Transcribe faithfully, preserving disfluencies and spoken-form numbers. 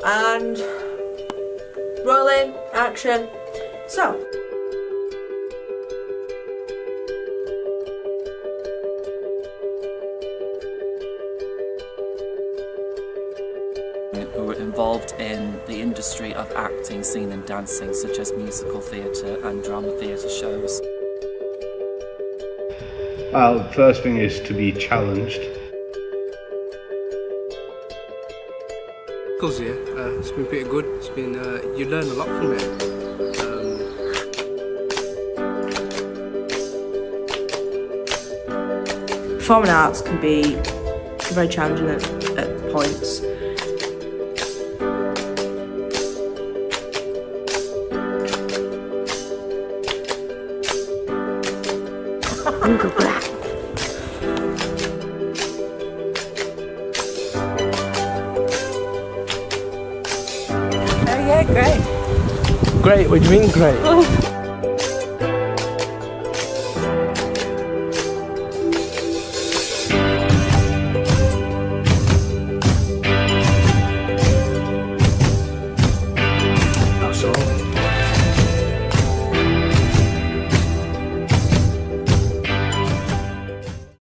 and rolling, action. So. Who are involved in the industry of acting, singing and dancing, such as musical theatre and drama theatre shows. Well, the first thing is to be challenged. Because yeah, uh, it's been pretty good. It's been uh, you learn a lot from it. Um, Performing arts can be very challenging at, at points. Oh yeah, great. Great, what do you mean great?